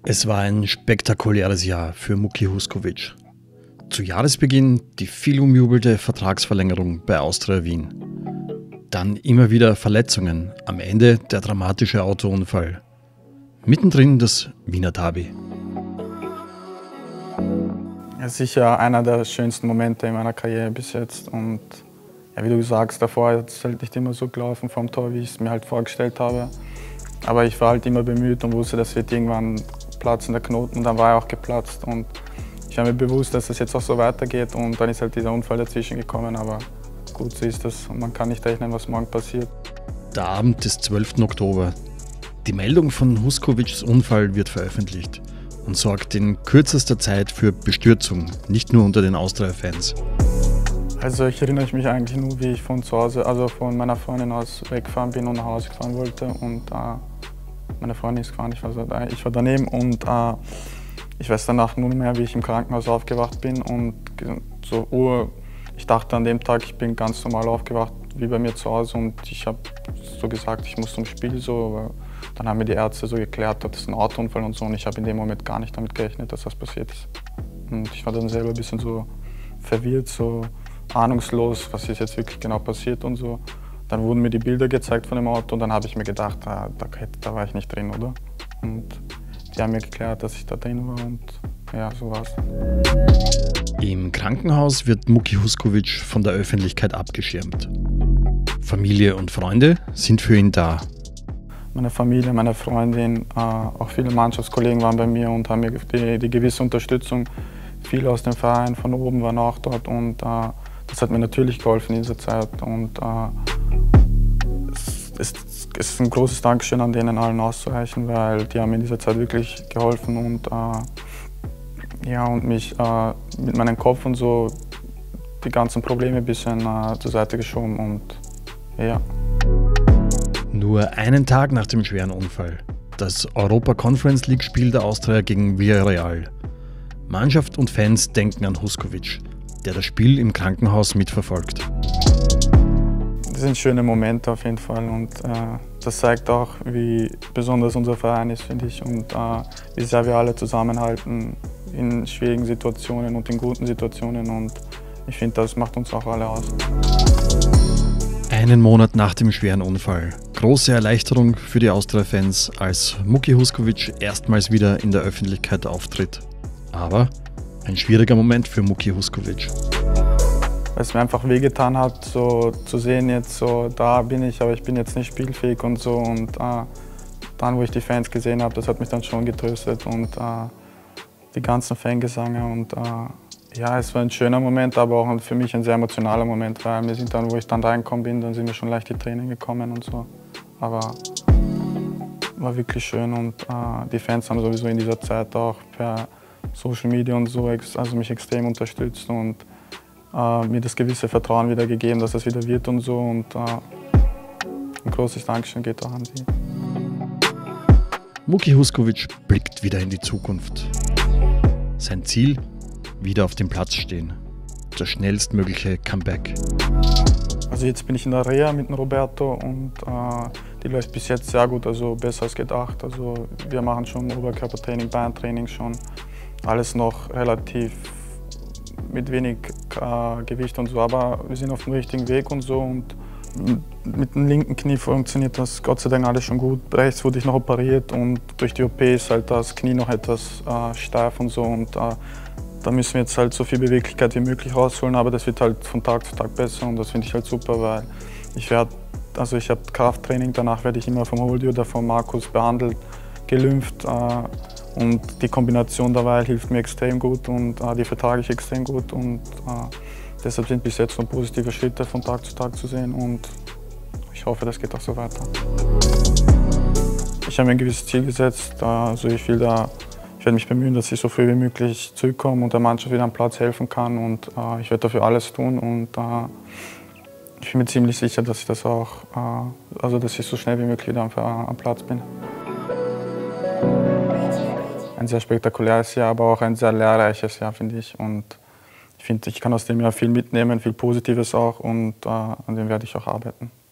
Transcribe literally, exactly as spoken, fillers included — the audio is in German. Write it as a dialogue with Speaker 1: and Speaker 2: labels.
Speaker 1: Es war ein spektakuläres Jahr für Muki Huskovic. Zu Jahresbeginn die viel umjubelte Vertragsverlängerung bei Austria Wien. Dann immer wieder Verletzungen, am Ende der dramatische Autounfall. Mittendrin das Wiener Derby.
Speaker 2: Das ist sicher einer der schönsten Momente in meiner Karriere bis jetzt. Und ja, wie du sagst, davor ist es halt nicht immer so gelaufen vom Tor, wie ich es mir halt vorgestellt habe. Aber ich war halt immer bemüht und wusste, das wird irgendwann platzen, der Knoten. Und dann war er auch geplatzt. Und ich war mir bewusst, dass es jetzt auch so weitergeht. Und dann ist halt dieser Unfall dazwischen gekommen. Aber gut, so ist das. Und man kann nicht rechnen, was morgen passiert.
Speaker 1: Der Abend des zwölften Oktober. Die Meldung von Huskovics Unfall wird veröffentlicht und sorgt in kürzester Zeit für Bestürzung, nicht nur unter den Austria-Fans.
Speaker 2: Also ich erinnere mich eigentlich nur, wie ich von zu Hause, also von meiner Freundin aus weggefahren bin und nach Hause fahren wollte. Und äh, meine Freundin ist gefahren, ich war, so, ich war daneben und äh, ich weiß danach nur mehr, wie ich im Krankenhaus aufgewacht bin. Und so Uhr, ich dachte an dem Tag, ich bin ganz normal aufgewacht, wie bei mir zu Hause. Und ich habe so gesagt, ich muss zum Spiel so. Aber dann haben mir die Ärzte so geklärt, das ist ein Autounfall und so. Und ich habe in dem Moment gar nicht damit gerechnet, dass das passiert ist. Und ich war dann selber ein bisschen so verwirrt, so ahnungslos, was ist jetzt wirklich genau passiert und so. Dann wurden mir die Bilder gezeigt von dem Auto und dann habe ich mir gedacht, ah, da, da war ich nicht drin, oder? Und die haben mir geklärt, dass ich da drin war und ja, so war's.
Speaker 1: Im Krankenhaus wird Muki Huskovic von der Öffentlichkeit abgeschirmt. Familie und Freunde sind für ihn da.
Speaker 2: Meine Familie, meine Freundin, äh, auch viele Mannschaftskollegen waren bei mir und haben mir die, die gewisse Unterstützung. Viele aus dem Verein von oben waren auch dort und äh, das hat mir natürlich geholfen in dieser Zeit. Und äh, es, es, es ist ein großes Dankeschön an denen allen auszureichen, weil die haben mir in dieser Zeit wirklich geholfen und, äh, ja, und mich äh, mit meinem Kopf und so die ganzen Probleme ein bisschen äh, zur Seite geschoben. Und, ja.
Speaker 1: Nur einen Tag nach dem schweren Unfall, das Europa-Conference-League-Spiel der Austria gegen Villarreal. Mannschaft und Fans denken an Huskovic, der das Spiel im Krankenhaus mitverfolgt.
Speaker 2: Das sind schöne Momente auf jeden Fall und äh, das zeigt auch, wie besonders unser Verein ist, finde ich, und äh, wie sehr wir alle zusammenhalten in schwierigen Situationen und in guten Situationen und ich finde, das macht uns auch alle aus.
Speaker 1: Einen Monat nach dem schweren Unfall. Große Erleichterung für die Austria-Fans, als Muki Huskovic erstmals wieder in der Öffentlichkeit auftritt. Aber ein schwieriger Moment für Muki Huskovic.
Speaker 2: Weil es mir einfach wehgetan hat, so zu sehen, jetzt so, da bin ich, aber ich bin jetzt nicht spielfähig und so. Und äh, dann, wo ich die Fans gesehen habe, das hat mich dann schon getröstet und äh, die ganzen Fangesange. Und äh, ja, es war ein schöner Moment, aber auch für mich ein sehr emotionaler Moment, weil wir sind dann, wo ich dann reingekommen bin, dann sind mir schon leicht die Tränen gekommen und so. Aber war wirklich schön und äh, die Fans haben sowieso in dieser Zeit auch per Social Media und so also mich extrem unterstützt und äh, mir das gewisse Vertrauen wieder gegeben, dass das wieder wird und so. Und äh, ein großes Dankeschön geht auch an sie.
Speaker 1: Muki Huskovic blickt wieder in die Zukunft. Sein Ziel? Wieder auf dem Platz stehen. Das schnellstmögliche Comeback.
Speaker 2: Also jetzt bin ich in der Reha mit dem Roberto und äh, die läuft bis jetzt sehr gut, also besser als gedacht. Also wir machen schon Oberkörpertraining, Beintraining schon. Alles noch relativ mit wenig äh, Gewicht und so, aber wir sind auf dem richtigen Weg und so. Und mit dem linken Knie funktioniert das Gott sei Dank alles schon gut. Rechts wurde ich noch operiert und durch die O P ist halt das Knie noch etwas äh, steif und so. Und äh, da müssen wir jetzt halt so viel Beweglichkeit wie möglich rausholen, aber das wird halt von Tag zu Tag besser und das finde ich halt super, weil ich werde, also ich habe Krafttraining, danach werde ich immer vom Holdi oder vom Markus behandelt, gelümpft. Äh, Und die Kombination dabei hilft mir extrem gut und äh, die vertrage ich extrem gut. Und äh, deshalb sind bis jetzt noch positive Schritte von Tag zu Tag zu sehen und ich hoffe, das geht auch so weiter. Ich habe mir ein gewisses Ziel gesetzt. Also ich, will da, ich werde mich bemühen, dass ich so früh wie möglich zurückkomme und der Mannschaft wieder am Platz helfen kann. Und äh, ich werde dafür alles tun. Und äh, ich bin mir ziemlich sicher, dass ich das auch, äh, also dass ich so schnell wie möglich wieder am, am Platz bin. Ein sehr spektakuläres Jahr, aber auch ein sehr lehrreiches Jahr, finde ich. Und ich finde, ich kann aus dem Jahr viel mitnehmen, viel Positives auch und äh, an dem werde ich auch arbeiten.